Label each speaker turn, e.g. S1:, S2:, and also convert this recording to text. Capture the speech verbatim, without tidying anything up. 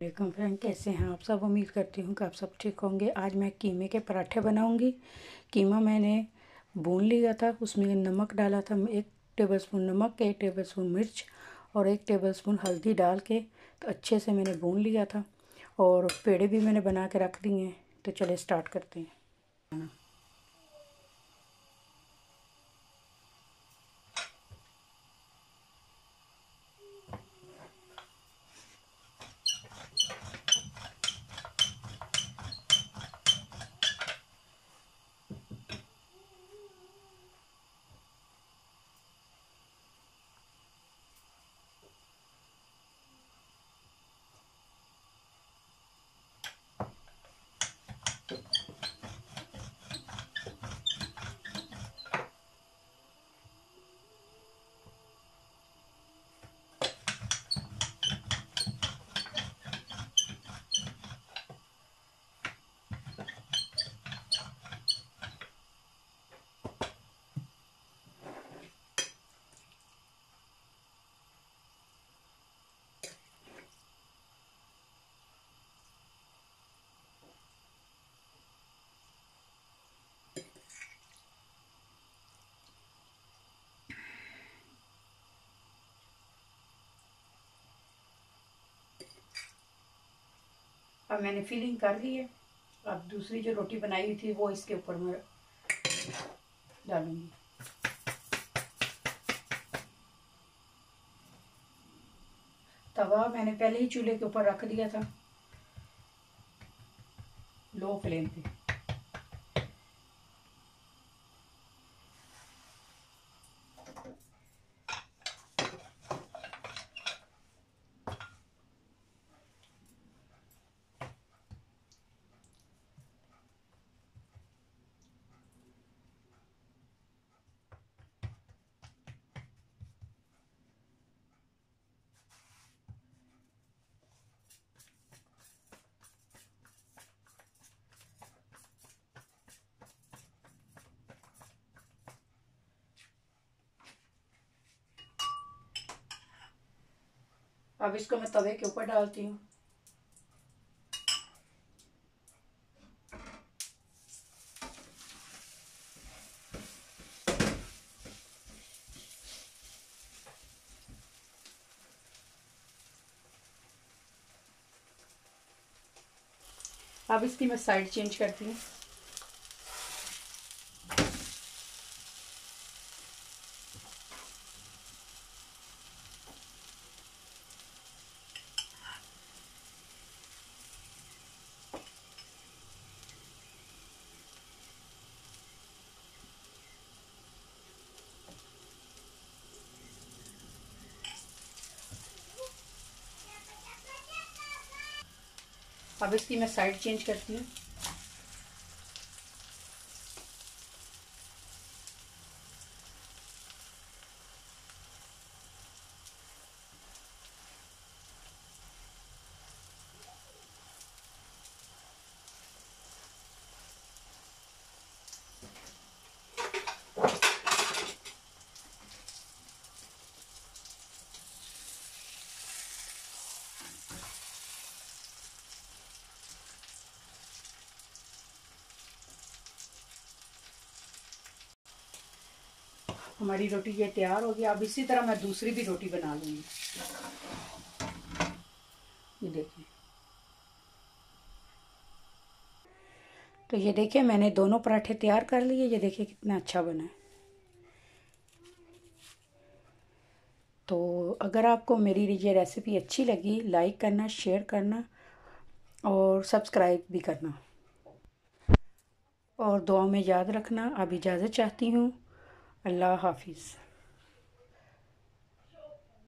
S1: वालेकुम फ्रेंड, कैसे हैं आप सब। उम्मीद करती हूँ कि आप सब ठीक होंगे। आज मैं कीमे के पराठे बनाऊंगी। कीमा मैंने भून लिया था, उसमें नमक डाला था, एक टेबलस्पून नमक, एक टेबलस्पून मिर्च और एक टेबलस्पून हल्दी डाल के तो अच्छे से मैंने भून लिया था। और पेड़े भी मैंने बना के रख दिए हैं। तो चले स्टार्ट करते हैं। अब मैंने फिलिंग कर ली है। अब दूसरी जो रोटी बनाई हुई थी वो इसके ऊपर मैं डालूंगी। तवा मैंने पहले ही चूल्हे के ऊपर रख दिया था, लो फ्लेम पे। अब इसको मैं तवे के ऊपर डालती हूँ। अब इसकी मैं साइड चेंज करती हूँ। अब इसकी मैं साइड चेंज करती हूँ। हमारी रोटी ये तैयार हो गई। अब इसी तरह मैं दूसरी भी रोटी बना लूंगी। ये देखिए, तो ये देखिए मैंने दोनों पराठे तैयार कर लिए। ये देखिए कितना अच्छा बना है। तो अगर आपको मेरी ये रेसिपी अच्छी लगी, लाइक करना, शेयर करना और सब्सक्राइब भी करना। और दुआ में याद रखना। अब इजाज़त चाहती हूँ। अल्लाह हाफिज़।